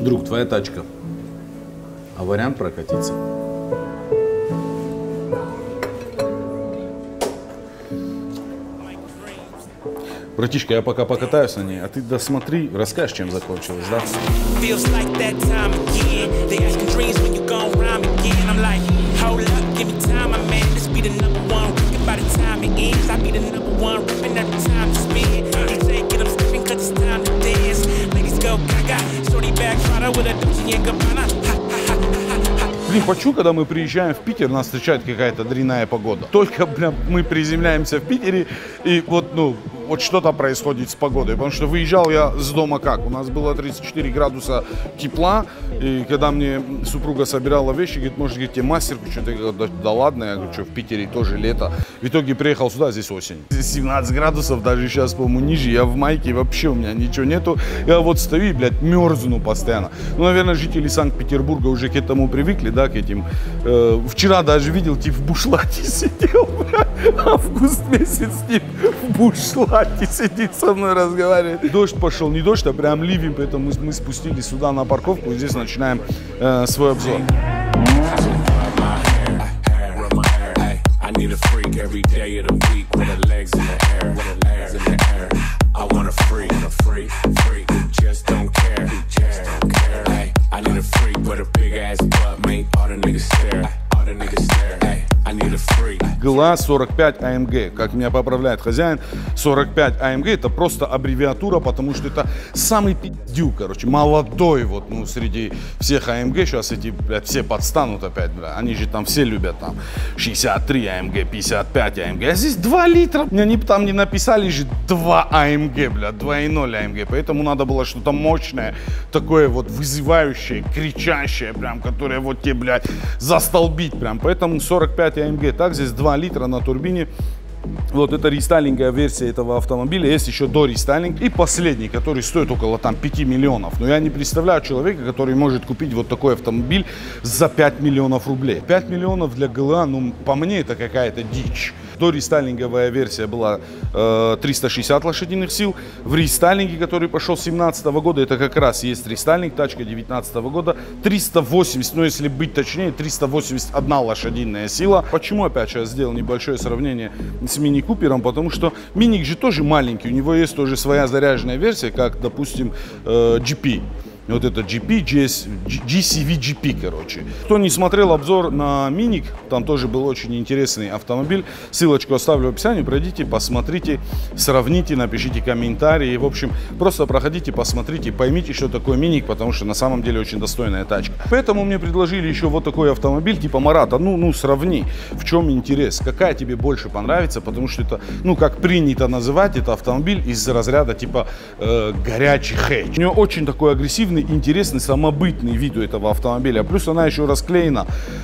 друг, твоя тачка. А вариант прокатиться. Братишка, я пока покатаюсь на ней, а ты досмотри, расскажешь, чем закончилось, да? Блин, почему, когда мы приезжаем в Питер, нас встречает какая-то дрянная погода? Только, блин, мы приземляемся в Питере, и вот, ну, вот что-то происходит с погодой. Потому что выезжал я с дома как? У нас было 34 градуса тепла, и когда мне супруга собирала вещи, говорит, может, говорит, тебе мастерку что-то? Я говорю, да ладно, я говорю, что в Питере тоже лето. В итоге приехал сюда, здесь осень. Здесь 17 градусов, даже сейчас, по-моему, ниже. Я в майке, вообще у меня ничего нету. Я вот стою и, блядь, мерзну постоянно. Ну, наверное, жители Санкт-Петербурга уже к этому привыкли, да, к этим. Вчера даже видел, тип в бушлате сидел, август месяц, тип в бушлате сидит со мной, разговаривает. Дождь пошел, не дождь, а прям ливень, поэтому мы спустились сюда на парковку и здесь начинаем свой обзор. ГЛА 45 АМГ, как меня поправляет хозяин, 45 АМГ это просто аббревиатура, потому что это самый пиздюк, короче, молодой вот, ну, среди всех АМГ, сейчас эти, блядь, все подстанут опять, блядь, они же там все любят, там, 63 АМГ, 55 АМГ, а здесь 2 литра, они там не написали же 2 АМГ, блядь, 2.0 АМГ, поэтому надо было что-то мощное, такое вот вызывающее, кричащее, прям, которое вот тебе, блядь, застолбить, прям, поэтому 45 АМГ, так, здесь 2 литра на турбине. Вот это рестайлинговая версия этого автомобиля. Есть еще до рестайлинг. И последний, который стоит около там 5 миллионов. Но я не представляю человека, который может купить вот такой автомобиль за 5 миллионов рублей. 5 миллионов для ГЛА, ну, по мне, это какая-то дичь. До рестайлинговая версия была 360 лошадиных сил. В рестайлинге, который пошел с 2017 года, это как раз есть рестайлинг, тачка 2019 года, 380, ну если быть точнее, 381 лошадиная сила. Почему опять сейчас сделал небольшое сравнение с Мини Купером? Потому что Миник же тоже маленький, у него есть тоже своя заряженная версия, как, допустим, GP. Вот это GP, GCV GP, короче. Кто не смотрел обзор на Миник, там тоже был очень интересный автомобиль. Ссылочку оставлю в описании, пройдите, посмотрите, сравните, напишите комментарии. В общем, просто проходите, посмотрите, поймите, что такое Миник, потому что на самом деле очень достойная тачка. Поэтому мне предложили еще вот такой автомобиль типа Марата. Ну, сравни, в чем интерес, какая тебе больше понравится, потому что это, ну, как принято называть, это автомобиль из разряда типа горячий хэтч. У него очень такой агрессивный, интересный, самобытный вид у этого автомобиля. Плюс она еще расклеена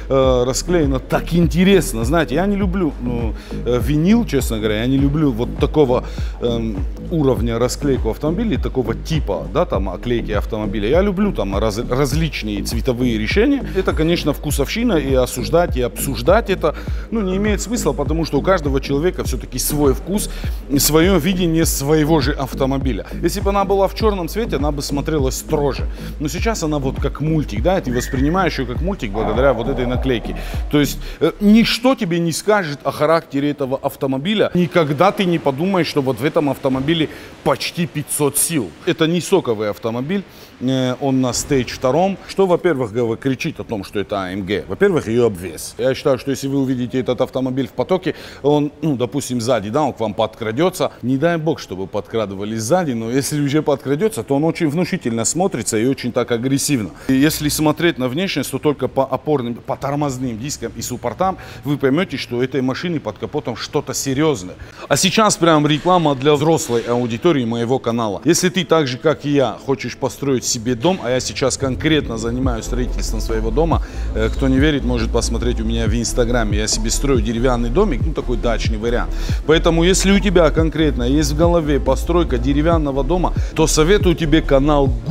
так интересно. Знаете, я не люблю винил, честно говоря, я не люблю вот такого уровня расклейку автомобилей, такого типа, да, там, оклейки автомобиля. Я люблю там различные цветовые решения. Это, конечно, вкусовщина, и осуждать, и обсуждать это, ну, не имеет смысла, потому что у каждого человека все-таки свой вкус, свое видение своего же автомобиля. Если бы она была в черном цвете, она бы смотрелась строже. Но сейчас она вот как мультик, да, ты воспринимаешь ее как мультик благодаря вот этой наклейке. То есть ничто тебе не скажет о характере этого автомобиля. Никогда ты не подумаешь, что вот в этом автомобиле почти 500 сил. Это не соковый автомобиль, он на Stage 2. Что, во-первых, кричит о том, что это AMG? Во-первых, ее обвес. Я считаю, что если вы увидите этот автомобиль в потоке, он, ну, допустим, сзади, да, он к вам подкрадется. Не дай бог, чтобы подкрадывались сзади, но если уже подкрадется, то он очень внушительно смотрится и очень так агрессивно. И если смотреть на внешность, то только по опорным, по тормозным дискам и суппортам вы поймете, что у этой машины под капотом что-то серьезное. А сейчас прям реклама для взрослой аудитории моего канала. Если ты так же, как и я, хочешь построить себе дом, а я сейчас конкретно занимаюсь строительством своего дома, кто не верит, может посмотреть у меня в инстаграме. Я себе строю деревянный домик, ну, такой дачный вариант. Поэтому, если у тебя конкретно есть в голове постройка деревянного дома, то советую тебе канал Goodwood.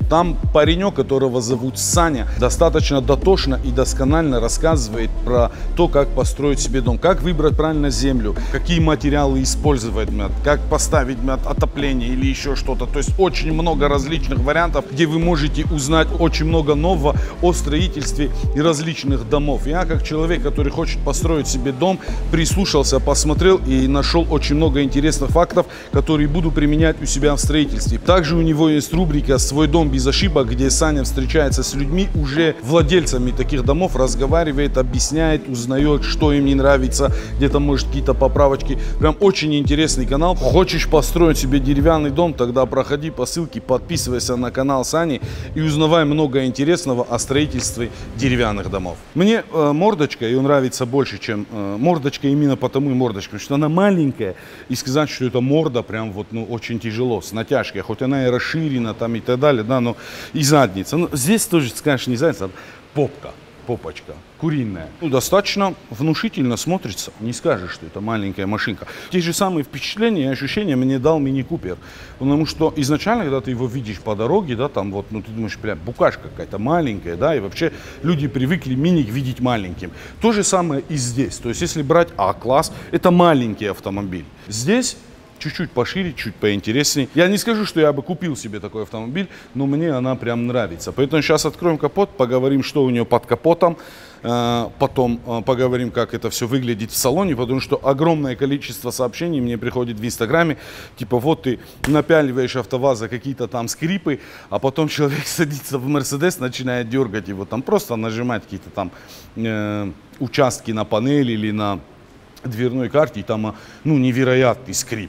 Там паренек, которого зовут Саня, достаточно дотошно и досконально рассказывает про то, как построить себе дом, как выбрать правильно землю, какие материалы использовать, как поставить отопление или еще что-то. То есть очень много различных вариантов, где вы можете узнать очень много нового о строительстве и различных домов. Я, как человек, который хочет построить себе дом, прислушался, посмотрел и нашел очень много интересных фактов, которые буду применять у себя в строительстве. Также у него есть рубрика «Свой дом без ошибок», где Саня встречается с людьми, уже владельцами таких домов, разговаривает, объясняет, узнает, что им не нравится, где-то может какие-то поправочки. Прям очень интересный канал. Хочешь построить себе деревянный дом, тогда проходи по ссылке, подписывайся на канал Сани и узнавай много интересного о строительстве деревянных домов. Мне мордочка ее нравится больше, чем мордочка, именно потому и мордочка, потому что она маленькая, и сказать, что это морда, прям вот, ну, очень тяжело, с натяжкой, хоть она и расширена там и так далее, да, но и задница. Ну, здесь тоже, скажешь, не задница, а попка. Попочка куриная. Ну, достаточно внушительно смотрится. Не скажешь, что это маленькая машинка. Те же самые впечатления и ощущения мне дал Мини Купер. Потому что изначально, когда ты его видишь по дороге, да, там вот, ну, ты думаешь, бля, букашка какая-то маленькая, да, и вообще люди привыкли Мини видеть маленьким. То же самое и здесь. То есть, если брать А-класс, это маленький автомобиль. Здесь чуть-чуть пошире, чуть поинтереснее. Я не скажу, что я бы купил себе такой автомобиль, но мне она прям нравится. Поэтому сейчас откроем капот, поговорим, что у нее под капотом. Потом поговорим, как это все выглядит в салоне, потому что огромное количество сообщений мне приходит в Инстаграме. Типа, вот ты напяливаешь АвтоВАЗа какие-то там скрипы, а потом человек садится в Мерседес, начинает дергать его, там просто нажимать какие-то там участки на панели или на дверной карте, и там, ну, невероятный скрип.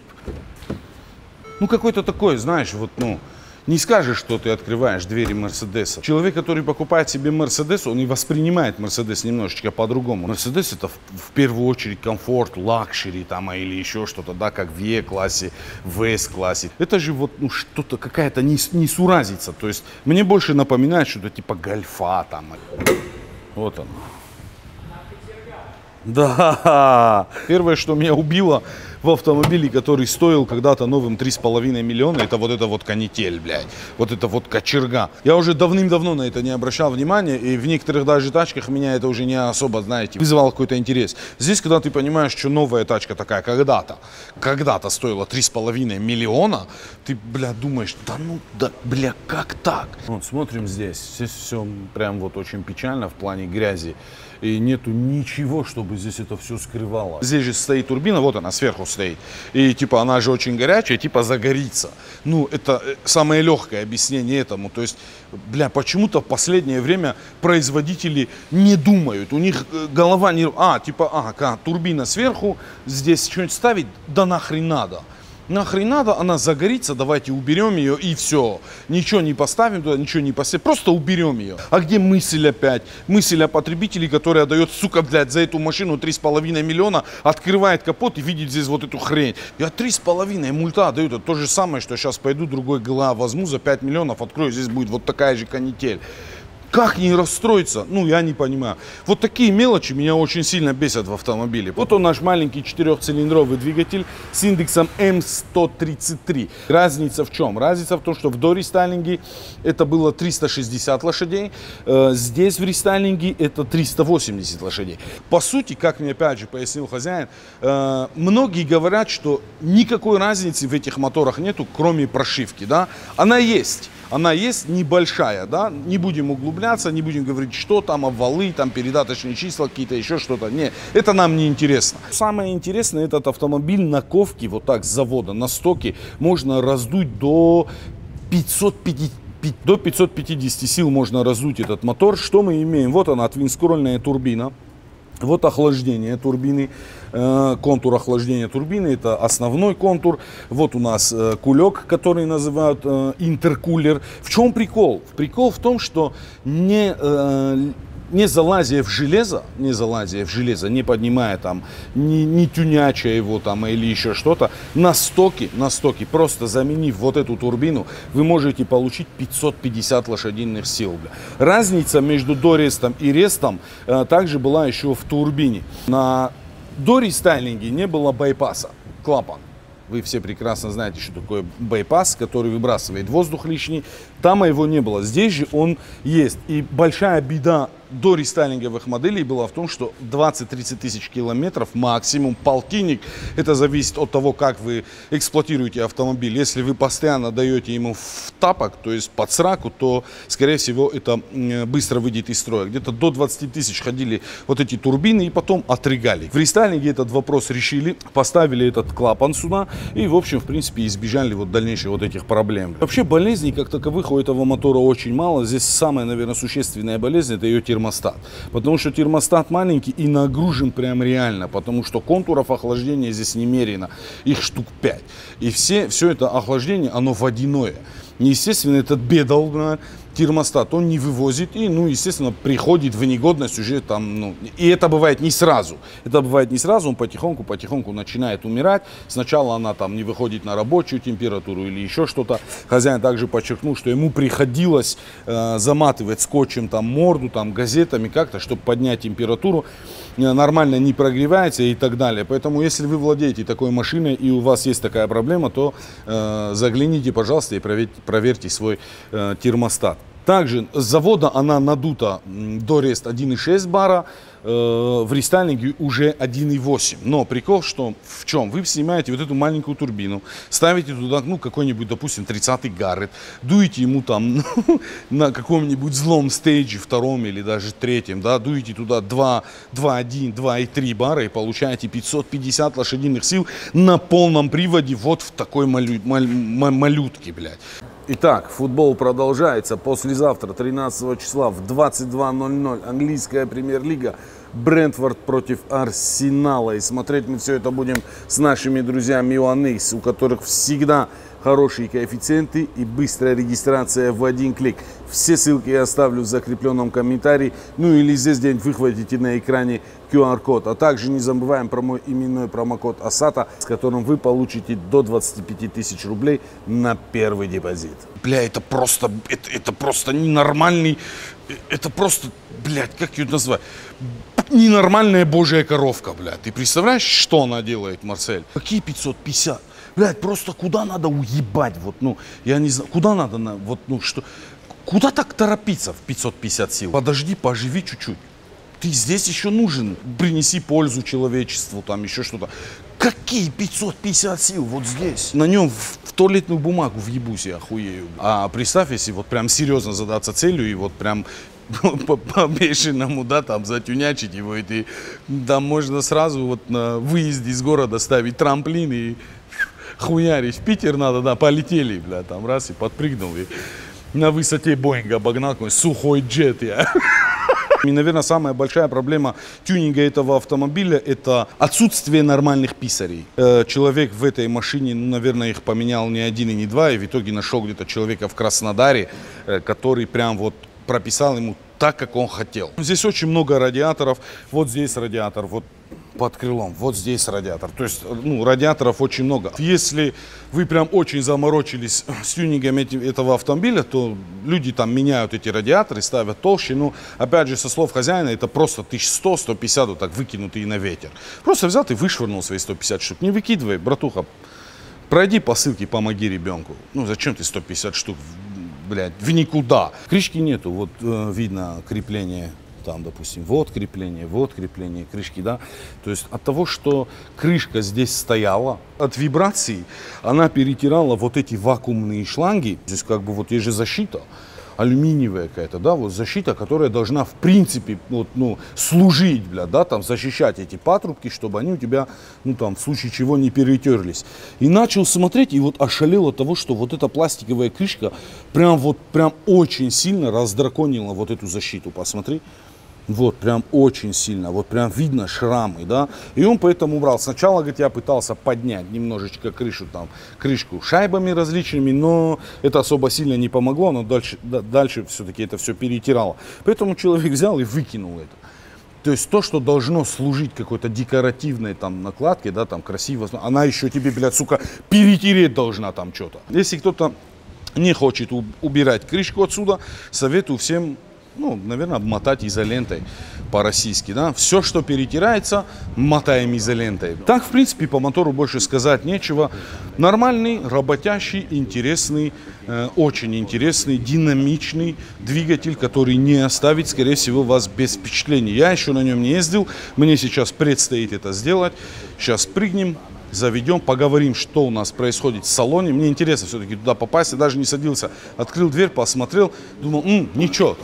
Ну, какой-то такой, знаешь, вот, ну, не скажешь, что ты открываешь двери Мерседеса. Человек, который покупает себе Мерседес, он и воспринимает Мерседес немножечко по-другому. Мерседес — это в первую очередь комфорт, лакшери там, или еще что-то, да, как в Е-классе, в С-классе. Это же вот, ну, что-то, какая-то несуразица. То есть мне больше напоминает что-то типа Гольфа там. Вот он. Да, первое, что меня убило в автомобиле, который стоил когда-то новым 3,5 миллиона, это вот канитель, блядь, вот это вот кочерга. Я уже давным-давно на это не обращал внимания, и в некоторых даже тачках меня это уже не особо, знаете, вызывало какой-то интерес. Здесь, когда ты понимаешь, что новая тачка такая когда-то стоила 3,5 миллиона, ты, бля, думаешь, да ну, да, бля, как так? Вот, смотрим здесь все прям вот очень печально в плане грязи. И нету ничего, чтобы здесь это все скрывало. Здесь же стоит турбина, вот она сверху стоит. И типа она же очень горячая, типа загорится. Ну, это самое легкое объяснение этому. То есть, бля, почему-то в последнее время производители не думают. У них голова не... турбина сверху, здесь что-нибудь ставить, да нахрен надо. Нахрен надо, она загорится, давайте уберем ее и все. Ничего не поставим туда, ничего не поставим, просто уберем ее. А где мысль опять? Мысль о потребителе, который отдает, сука, блядь, за эту машину 3,5 миллиона, открывает капот и видит здесь вот эту хрень. Я 3,5 мульта отдаю, это то же самое, что сейчас пойду другой ГЛА возьму за 5 миллионов, открою, здесь будет вот такая же канитель. Как не расстроиться? Ну, я не понимаю. Вот такие мелочи меня очень сильно бесят в автомобиле. Вот он, наш маленький 4-цилиндровый двигатель с индексом М133. Разница в чем? Разница в том, что в дорестайлинге это было 360 лошадей. Здесь в рестайлинге это 380 лошадей. По сути, как мне опять же пояснил хозяин, многие говорят, что никакой разницы в этих моторах нету, кроме прошивки. Да? Она есть. Она есть небольшая, да, не будем углубляться, не будем говорить, что там, обвалы, там передаточные числа какие-то, еще что-то. Нет, это нам не интересно. Самое интересное, этот автомобиль на ковке, вот так с завода, на стоке, можно раздуть до 550 сил можно раздуть этот мотор. Что мы имеем? Вот она, твинскрольная турбина. Вот охлаждение турбины, контур охлаждения турбины, это основной контур. Вот у нас кулек, который называют интеркулер. В чем прикол? Прикол в том, что не залазя в железо, не поднимая там, не тюняча его там или еще что-то, на стоке, просто заменив вот эту турбину, вы можете получить 550 лошадиных сил. Разница между дорестом и рестом также была еще в турбине. На дорестайлинге не было байпаса, клапан. Вы все прекрасно знаете, что такое байпас, который выбрасывает воздух лишний. Там его не было. Здесь же он есть. И большая беда до рестайлинговых моделей была в том, что 20-30 тысяч километров максимум, полтинник. Это зависит от того, как вы эксплуатируете автомобиль. Если вы постоянно даете ему в тапок, то есть под сраку, то, скорее всего, это быстро выйдет из строя. Где-то до 20 тысяч ходили вот эти турбины и потом отрыгали. В рестайлинге этот вопрос решили, поставили этот клапан сюда и, в общем, в принципе, избежали вот дальнейших вот этих проблем. Вообще болезней как таковых у этого мотора очень мало. Здесь самая, наверное, существенная болезнь — это ее термостат. Потому что термостат маленький и нагружен прям реально, потому что контуров охлаждения здесь немерено, их штук 5. И все это охлаждение, оно водяное. Естественно, этот бедал, термостат, он не вывозит и, ну, естественно, приходит в негодность уже там, ну, и это бывает не сразу. Это бывает не сразу, он потихоньку начинает умирать. Сначала она там не выходит на рабочую температуру или еще что-то. Хозяин также подчеркнул, что ему приходилось заматывать скотчем там морду, там газетами как-то, чтобы поднять температуру. Нормально не прогревается и так далее. Поэтому, если вы владеете такой машиной и у вас есть такая проблема, то загляните, пожалуйста, и проверьте свой термостат. Также с завода она надута до рест 1,6 бара, в рестайлинге уже 1,8. Но прикол что в чем? Вы снимаете вот эту маленькую турбину, ставите туда, ну, какой-нибудь, допустим, 30-й Гаррет, дуете ему там на каком-нибудь злом стейдже, втором или даже третьем, да, дуете туда 2,1, 2,3 бара и получаете 550 лошадиных сил на полном приводе вот в такой малютке, блядь. Итак, футбол продолжается. Послезавтра, 13 числа в 22:00, английская премьер-лига. Брентфорд против Арсенала. И смотреть мы все это будем с нашими друзьями Ionex, у которых всегда хорошие коэффициенты и быстрая регистрация в один клик. Все ссылки я оставлю в закрепленном комментарии. Ну или здесь где-нибудь выхватите на экране QR-код. А также не забываем про мой именной промокод ASATA, с которым вы получите до 25 тысяч рублей на первый депозит. Бля, это просто ненормальный, это просто, блядь, как ее назвать? Ненормальная божья коровка, блядь. Ты представляешь, что она делает, Марсель? Какие 550? Блядь, просто куда надо уебать, вот, ну, я не знаю, куда надо, вот, ну, что, куда так торопиться в 550 сил? Подожди, поживи чуть-чуть. Ты здесь еще нужен, принеси пользу человечеству, там, еще что-то. Какие 550 сил вот здесь? На нем в туалетную бумагу въебусь, я охуею. А представь, если вот прям серьезно задаться целью и вот прям по-бешеному, да, там затюнячить его, и ты, там можно сразу вот на выезде из города ставить трамплин и хуярить. В Питер надо, да, полетели, бля, там раз и подпрыгнул, и на высоте Боинга обогнал какой-нибудь сухой джет я. И, наверное, самая большая проблема тюнинга этого автомобиля – это отсутствие нормальных писарей. Человек в этой машине, ну, наверное, их поменял не один и не два, и в итоге нашел где-то человека в Краснодаре, который прям вот прописал ему так, как он хотел. Здесь очень много радиаторов. Вот здесь радиатор, вот под крылом, вот здесь радиатор. То есть, ну, радиаторов очень много. Если вы прям очень заморочились с тюнингом этого автомобиля, то люди там меняют эти радиаторы, ставят толще. Ну, опять же, со слов хозяина, это просто 1100-150 вот так выкинутые на ветер. Просто взял и вышвырнул свои 150 штук. Не выкидывай, братуха. Пройди по ссылке, помоги ребенку. Ну, зачем ты 150 штук, блядь, в никуда? Крышки нету, вот видно крепление. Там, допустим, вот крепление, крышки, да. То есть от того, что крышка здесь стояла, от вибраций она перетирала вот эти вакуумные шланги. Здесь как бы вот есть же защита, алюминиевая какая-то, да, вот защита, которая должна в принципе вот, ну, служить, бля, да, там защищать эти патрубки, чтобы они у тебя, ну там, в случае чего не перетерлись. И начал смотреть и вот ошалел от того, что вот эта пластиковая крышка прям очень сильно раздраконила вот эту защиту, посмотри. Вот, прям очень сильно, вот прям видно шрамы, да. И он поэтому убрал. Сначала, говорит, я пытался поднять немножечко крышу, там, крышку шайбами различными, но это особо сильно не помогло, но дальше все-таки это все перетирало. Поэтому человек взял и выкинул это. То есть то, что должно служить какой-то декоративной там накладке, да, там красиво, она еще тебе, блядь, сука, перетереть должна там что-то. Если кто-то не хочет убирать крышку отсюда, советую всем ну, наверное, обмотать изолентой по-российски, да. Все, что перетирается, мотаем изолентой. Так, в принципе, по мотору больше сказать нечего. Нормальный, работящий, интересный, очень интересный, динамичный двигатель, который не оставит, скорее всего, вас без впечатлений. Я еще на нем не ездил, мне сейчас предстоит это сделать. Сейчас прыгнем, заведем, поговорим, что у нас происходит в салоне. Мне интересно все-таки туда попасть. Я даже не садился, открыл дверь, посмотрел, думал, ничего.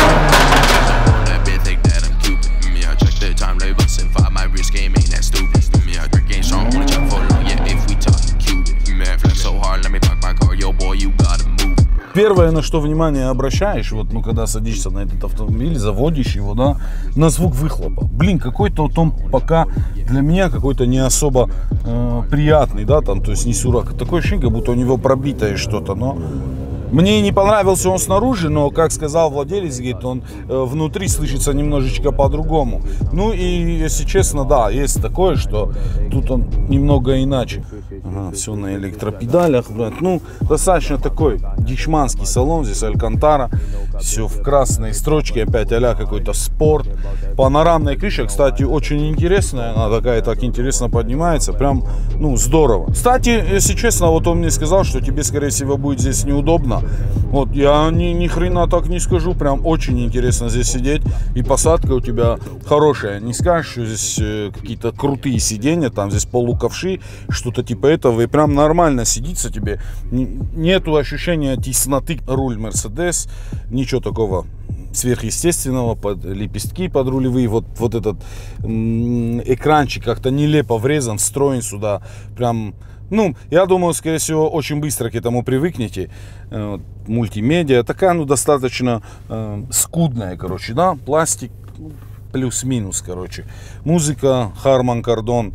Первое, на что внимание обращаешь, вот, ну, когда садишься на этот автомобиль, заводишь его, да, на звук выхлопа. Блин, какой-то вот он пока для меня какой-то не особо приятный, да, там, то есть не сурак. Такое ощущение, как будто у него пробитое что-то, но... Мне не понравился он снаружи, но, как сказал владелец, говорит, он внутри слышится немножечко по-другому. Ну и, если честно, да, есть такое, что тут он немного иначе. Ага, все на электропедалях, блядь. Ну, достаточно такой дичманский салон, здесь Алькантара. Все в красной строчке, опять а-ля какой-то спорт. Панорамная крыша, кстати, очень интересная. Она такая так интересно поднимается. Прям, ну, здорово. Кстати, если честно, вот он мне сказал, что тебе, скорее всего, будет здесь неудобно. Вот, я ни хрена так не скажу. Прям очень интересно здесь сидеть. И посадка у тебя хорошая. Не скажешь, что здесь какие-то крутые сиденья. Там здесь полуковши, что-то типа этого. И прям нормально сидится тебе. Нету ощущения тесноты. Руль Mercedes. Ничего такого сверхъестественного, под лепестки подрулевые, вот этот экранчик как-то нелепо врезан, встроен сюда, прям, ну, я думаю, скорее всего, очень быстро к этому привыкнете. Мультимедиа такая, ну, достаточно скудная, короче, да, пластик, плюс-минус, короче, музыка, Harman Kardon,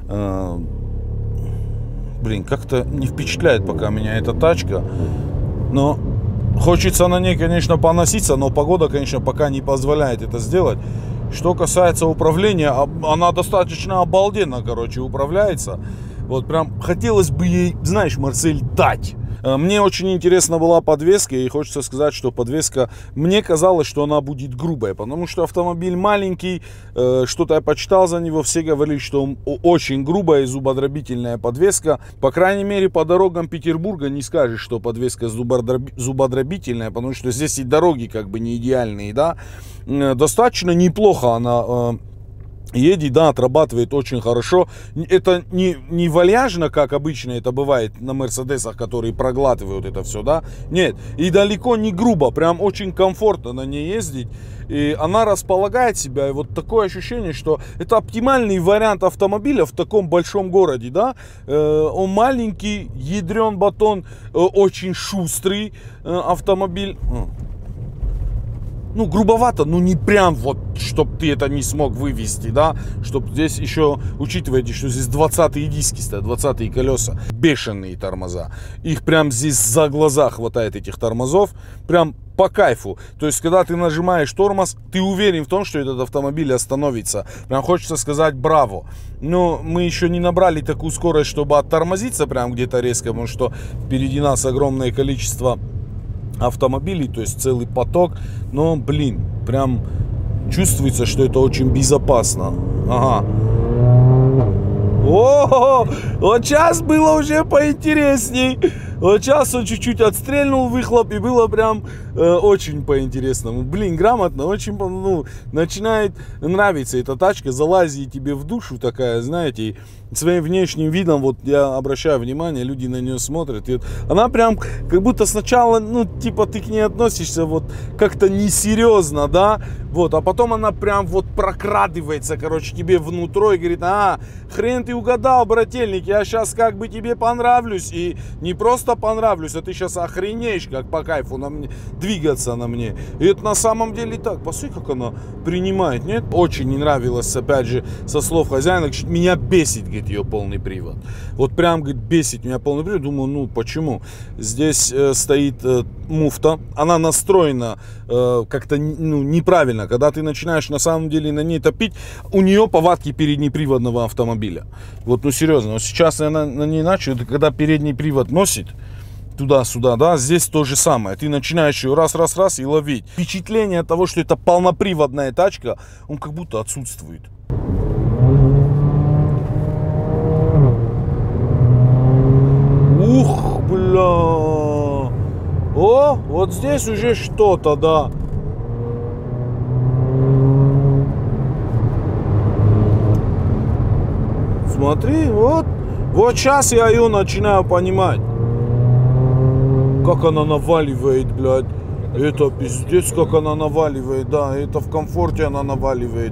блин, как-то не впечатляет пока меня эта тачка, но хочется на ней, конечно, поноситься, но погода, конечно, пока не позволяет это сделать. Что касается управления, она достаточно обалденно, короче, управляется. Вот прям хотелось бы ей, знаешь, Марсель, дать. Мне очень интересна была подвеска, и хочется сказать, что подвеска, мне казалось, что она будет грубая, потому что автомобиль маленький, что-то я почитал за него, все говорили, что очень грубая и зубодробительная подвеска. По крайней мере, по дорогам Петербурга не скажешь, что подвеска зубодробительная, потому что здесь и дороги как бы не идеальные, да. Достаточно неплохо она... едет, да, отрабатывает очень хорошо. Это не вальяжно, как обычно это бывает на Мерседесах, которые проглатывают это все, да. Нет, и далеко не грубо, прям очень комфортно на ней ездить. И она располагает себя, и вот такое ощущение, что это оптимальный вариант автомобиля в таком большом городе, да. Он маленький, ядрен батон, очень шустрый автомобиль. Ну, грубовато, ну не прям вот, чтобы ты это не смог вывести, да. Чтобы здесь еще, учитывайте, что здесь 20-е диски стоят, 20-е колеса. Бешеные тормоза. Их прям здесь за глаза хватает, этих тормозов. Прям по кайфу. То есть, когда ты нажимаешь тормоз, ты уверен в том, что этот автомобиль остановится. Прям хочется сказать браво. Но мы еще не набрали такую скорость, чтобы оттормозиться прям где-то резко, потому что впереди нас огромное количество автомобилей, то есть целый поток. Но, блин, прям чувствуется, что это очень безопасно. Ага. О, вот сейчас было уже поинтересней. Вот сейчас он чуть-чуть отстрельнул выхлоп, и было прям очень по-интересному. Блин, грамотно, очень, ну, начинает нравиться эта тачка, залазит тебе в душу такая, знаете, и своим внешним видом, вот я обращаю внимание, люди на нее смотрят, и вот она прям как будто сначала, ну, типа ты к ней относишься вот как-то несерьезно, да, вот, а потом она прям вот прокрадывается, короче, тебе внутрь и говорит, хрен ты угадал, брательник, я сейчас как бы тебе понравлюсь, и не просто понравлюсь, а ты сейчас охренеешь, как по кайфу на мне, двигаться на мне. И это на самом деле так. Посмотри, как она принимает. Нет? Очень не нравилось, опять же, со слов хозяина. Меня бесит, говорит, ее полный привод. Вот прям, говорит, бесит меня полный привод. Думаю, ну почему? Здесь стоит муфта. Она настроена как-то неправильно. Когда ты начинаешь на самом деле на ней топить, у нее повадки переднеприводного автомобиля. Вот, ну серьезно. Вот сейчас я на ней начал, когда передний привод носит, туда-сюда, да, здесь то же самое. Ты начинаешь ее раз и ловить. Впечатление от того, что это полноприводная тачка, он как будто отсутствует. Ух, бля. О, вот здесь уже что-то, да. Смотри, вот сейчас я ее начинаю понимать. Как она наваливает, блядь. Это пиздец, как она наваливает, да. Это в комфорте она наваливает.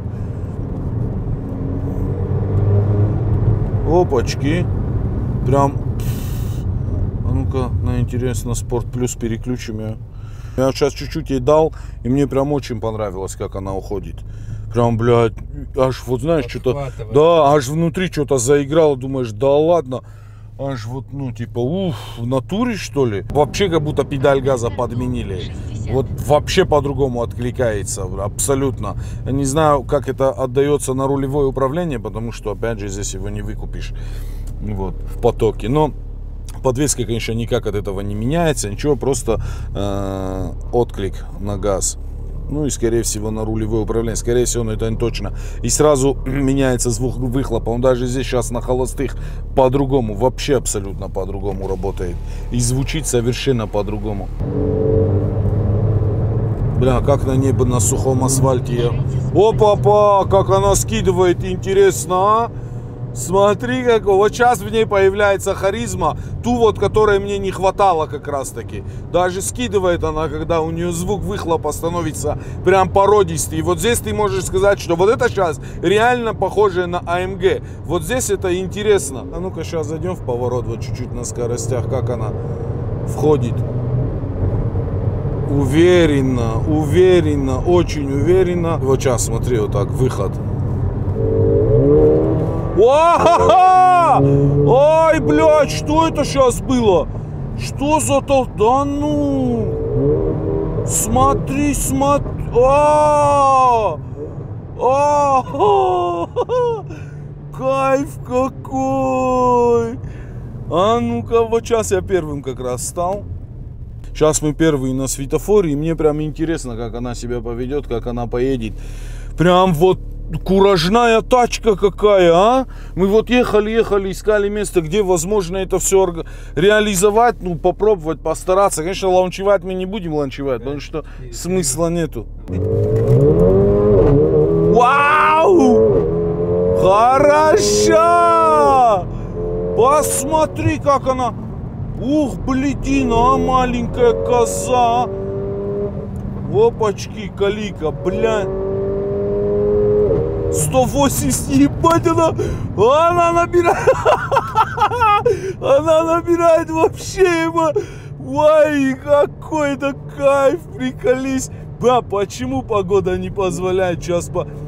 Опачки. Прям. А ну-ка, на интересно, Спорт Плюс переключим ее. Я сейчас чуть-чуть ей дал, и мне прям очень понравилось, как она уходит. Прям, блядь, аж вот знаешь, что-то. Да, аж внутри что-то заиграло, думаешь, да ладно. Аж вот, ну, типа, в натуре, что ли? Вообще, как будто педаль газа подменили. Вот вообще по-другому откликается, абсолютно. Я не знаю, как это отдается на рулевое управление, потому что, опять же, здесь его не выкупишь вот, в потоке. Но подвеска, конечно, никак от этого не меняется, ничего, просто отклик на газ. Ну и, скорее всего, на рулевое управление. Скорее всего, но это не точно. И сразу меняется звук выхлопа. Он даже здесь сейчас на холостых по-другому, вообще абсолютно по-другому работает. И звучит совершенно по-другому. Бля, как на небо на сухом асфальте. Опа-па, как она скидывает, интересно, а? Смотри, как вот сейчас в ней появляется харизма, ту вот, которой мне не хватало как раз таки. Даже скидывает она, когда у нее звук выхлопа становится прям породистый. И вот здесь ты можешь сказать, что вот это сейчас реально похоже на AMG. Вот здесь это интересно. А ну-ка сейчас зайдем в поворот вот чуть-чуть на скоростях, как она входит. Уверенно, уверенно, очень уверенно. Вот сейчас смотри, вот так, выход. Ой, блядь, что это сейчас было? Что за то? Да ну! Смотри, смотри. Кайф какой! А ну-ка, вот сейчас я первым как раз стал. Сейчас мы первые на светофоре, и мне прям интересно, как она себя поведет, как она поедет. Прям вот куражная тачка какая, а? Мы вот ехали, искали место, где возможно это все реализовать, ну, попробовать, постараться. Конечно, лаунчевать мы не будем лаунчевать, потому что смысла нету. Вау! Хороша! Посмотри, как она... Ух, блядина, маленькая коза. Опачки, калика, блядь. 180, ебать, она набирает. Она набирает вообще, ой, какой-то кайф, приколись. Да, почему погода не позволяет сейчас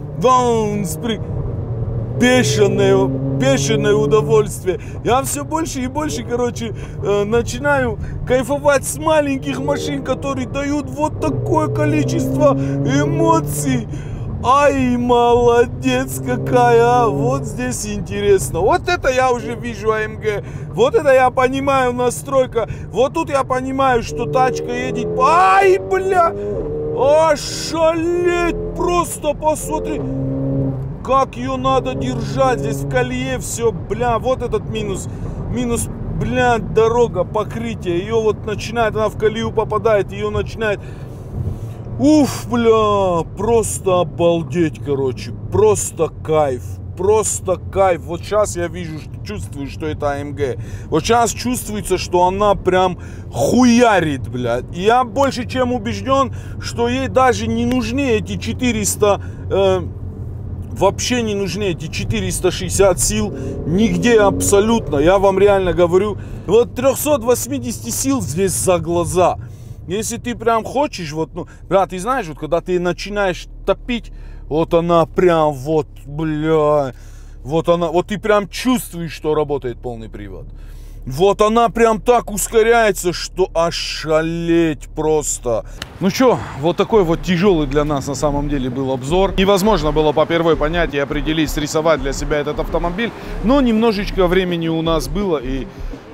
бешеное удовольствие. Я все больше и больше, короче, начинаю кайфовать с маленьких машин, которые дают вот такое количество эмоций. Ай, молодец какая, вот здесь интересно. Вот это я уже вижу AMG. Вот это я понимаю настройка. Вот тут я понимаю, что тачка едет. Ай, бля, ошалеть, просто посмотри. Как ее надо держать, здесь в колье все, бля, вот этот минус, бля, дорога, покрытие, ее вот начинает, она в колею попадает, ее начинает, уф, бля, просто обалдеть, короче, просто кайф, вот сейчас я вижу, чувствую, что это AMG, вот сейчас чувствуется, что она прям хуярит, блядь, и я больше чем убежден, что ей даже не нужны эти 400, вообще не нужны эти 460 сил нигде абсолютно. Я вам реально говорю. Вот 380 сил здесь за глаза. Если ты прям хочешь, вот, ну, брат, ты знаешь, вот когда ты начинаешь топить, вот она прям вот, бля, вот она, вот ты прям чувствуешь, что работает полный привод. Вот она прям так ускоряется, что ошалеть просто. Ну что, вот такой вот тяжелый для нас на самом деле был обзор. Невозможно было по первой понять и определить, срисовать для себя этот автомобиль. Но немножечко времени у нас было, и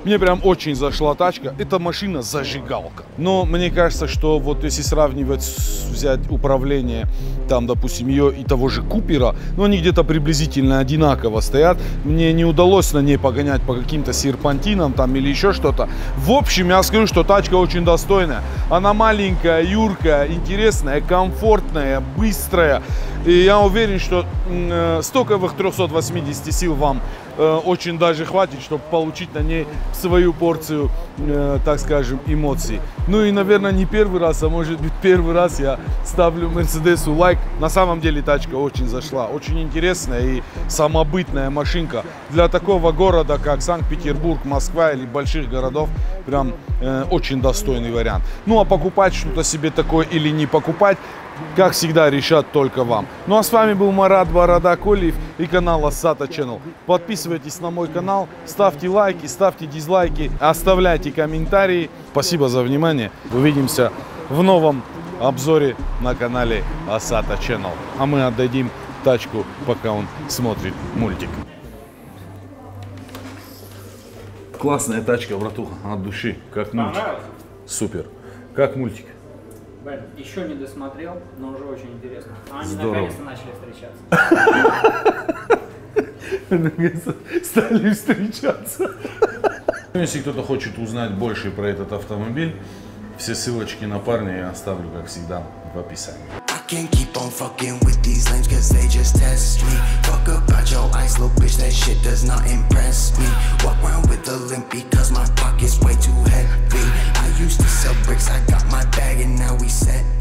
Мне прям очень зашла тачка. Эта машина зажигалка. Но мне кажется, что вот если сравнивать, взять управление, там, допустим, ее и того же Купера, ну, они где-то приблизительно одинаково стоят. Мне не удалось на ней погонять по каким-то серпантинам там или еще что-то. В общем, я скажу, что тачка очень достойная. Она маленькая, юркая, интересная, комфортная, быстрая. И я уверен, что стоковых 380 сил вам очень даже хватит, чтобы получить на ней свою порцию, так скажем, эмоций. Ну и, наверное, не первый раз, а может быть первый раз я ставлю Мерседесу лайк. На самом деле тачка очень зашла, очень интересная и самобытная машинка. Для такого города, как Санкт-Петербург, Москва или больших городов, прям очень достойный вариант. Ну а покупать что-то себе такое или не покупать, как всегда, решат только вам. Ну а с вами был Марат Борода Колиев и канал Asata Channel. Подписывайтесь на мой канал, ставьте лайки, ставьте дизлайки, оставляйте комментарии. Спасибо за внимание. Увидимся в новом обзоре на канале Asata Channel. А мы отдадим тачку, пока он смотрит мультик. Классная тачка, братуха, от души, как мультик. Супер. Как мультик. Еще не досмотрел, но уже очень интересно. А они Здорово. наконец-то начали встречаться. Наконец-то стали встречаться. Если кто-то хочет узнать больше про этот автомобиль, все ссылочки на парня я оставлю, как всегда, в описании. Can't keep on fucking with these lames cause they just test me. Fuck about your ice, little bitch, that shit does not impress me. Walk around with a limp because my pocket's way too heavy. I used to sell bricks, I got my bag and now we set